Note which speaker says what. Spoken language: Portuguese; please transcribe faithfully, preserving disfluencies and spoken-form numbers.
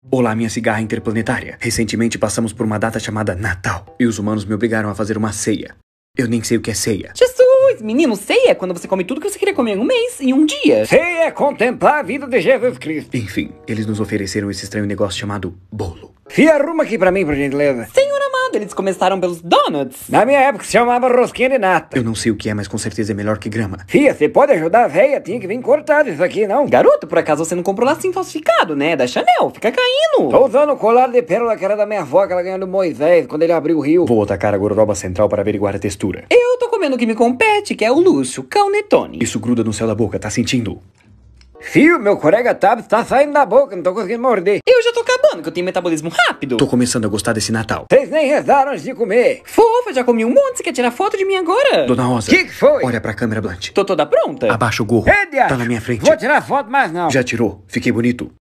Speaker 1: Olá, minha cigarra interplanetária. Recentemente passamos por uma data chamada Natal, e os humanos me obrigaram a fazer uma ceia. Eu nem sei o que é ceia.
Speaker 2: Jesus, menino, ceia é quando você come tudo que você queria comer em um mês, em um dia.
Speaker 3: Ceia é contemplar a vida de Jesus Cristo.
Speaker 1: Enfim, eles nos ofereceram esse estranho negócio chamado bolo.
Speaker 3: Fia, arruma aqui pra mim, por gentileza.
Speaker 2: Senhor amado, eles começaram pelos donuts.
Speaker 3: Na minha época se chamava rosquinha de nata.
Speaker 1: Eu não sei o que é, mas com certeza é melhor que grama.
Speaker 3: Fia, você pode ajudar a véia? Tinha que vir cortado isso aqui, não?
Speaker 2: Garoto, por acaso você não comprou lacinho falsificado, né? Da Chanel, fica caindo.
Speaker 3: Tô usando o colar de pérola que era da minha avó, que ela ganhou do Moisés, quando ele abriu o rio.
Speaker 1: Vou atacar a gororoba central para averiguar a textura.
Speaker 2: Eu tô comendo o que me compete, que é o luxo, Calnetone.
Speaker 1: Isso gruda no céu da boca, tá sentindo?
Speaker 3: Fio, meu colega Tabs tá saindo da boca, não tô conseguindo morder.
Speaker 2: Eu já tô acabando, que eu tenho metabolismo rápido.
Speaker 1: Tô começando a gostar desse Natal.
Speaker 3: Vocês nem rezaram antes de comer.
Speaker 2: Fofa, já comi um monte, você quer tirar foto de mim agora?
Speaker 1: Dona Rosa,
Speaker 3: Que que foi?
Speaker 1: olha pra câmera, Blunt.
Speaker 2: Tô toda pronta?
Speaker 1: Abaixa o gorro.
Speaker 3: Ei, diacho,
Speaker 1: Tá na minha frente.
Speaker 3: Vou tirar foto, mas não.
Speaker 1: Já tirou? Fiquei bonito?